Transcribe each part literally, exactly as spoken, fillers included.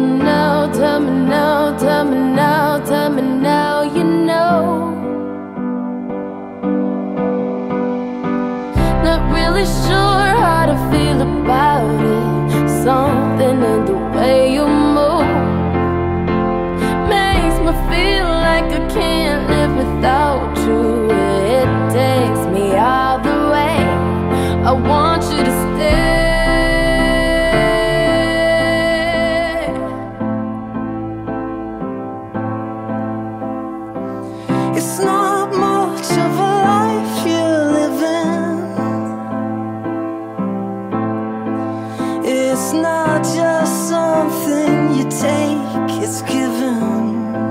now, tell me now, tell me now, tell me now, you know. Not really sure how to feel about it. Something in the way you move makes me feel like I can't live without you. It takes me all the way. I want you to stay. It's not much of a life you're living. It's not just something you take, it's given.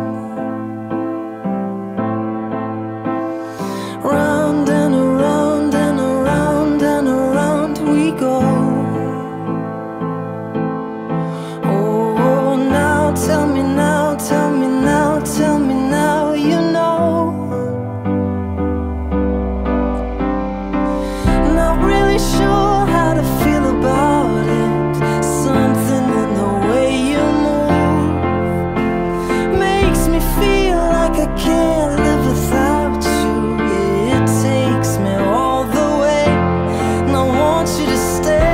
Round and around and around and around we go. Oh, now tell me now, tell me now, tell me now, you know. Not really sure how to feel about it. Something in the way you move makes me feel like I can't live without you. It takes me all the way, and I want you to stay.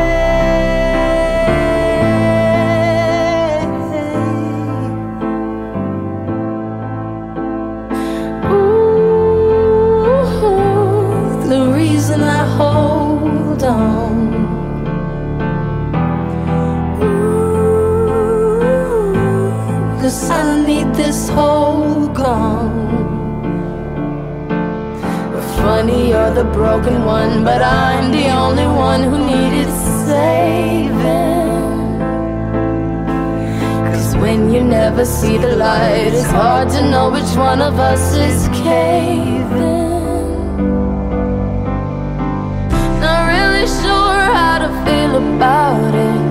Ooh, the reason I hold on. Ooh, 'cause I need this whole gone. Funny, you're the broken one, but I'm the only one who needed saving. 'Cause when you never see the light, it's hard to know which one of us is caving. Not really sure how to feel about it.